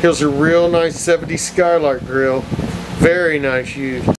Here's a real nice 70s Skylark Grille. Very nice used.